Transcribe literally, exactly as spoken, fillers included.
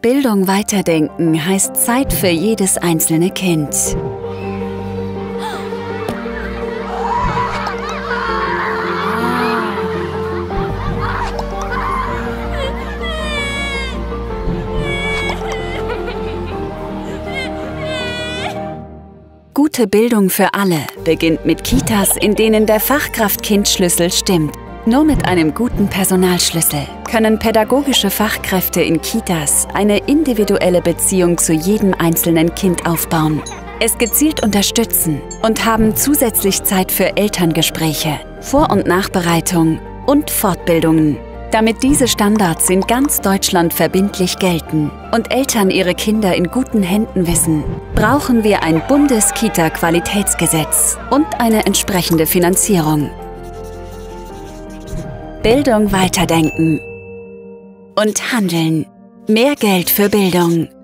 Bildung weiterdenken heißt Zeit für jedes einzelne Kind. Gute Bildung für alle beginnt mit Kitas, in denen der Fachkraft-Kind-Schlüssel stimmt. Nur mit einem guten Personalschlüssel können pädagogische Fachkräfte in Kitas eine individuelle Beziehung zu jedem einzelnen Kind aufbauen, es gezielt unterstützen und haben zusätzlich Zeit für Elterngespräche, Vor- und Nachbereitung und Fortbildungen. Damit diese Standards in ganz Deutschland verbindlich gelten und Eltern ihre Kinder in guten Händen wissen, brauchen wir ein Bundes-Kita-Qualitätsgesetz und eine entsprechende Finanzierung. Bildung weiterdenken und handeln. Mehr Geld für Bildung.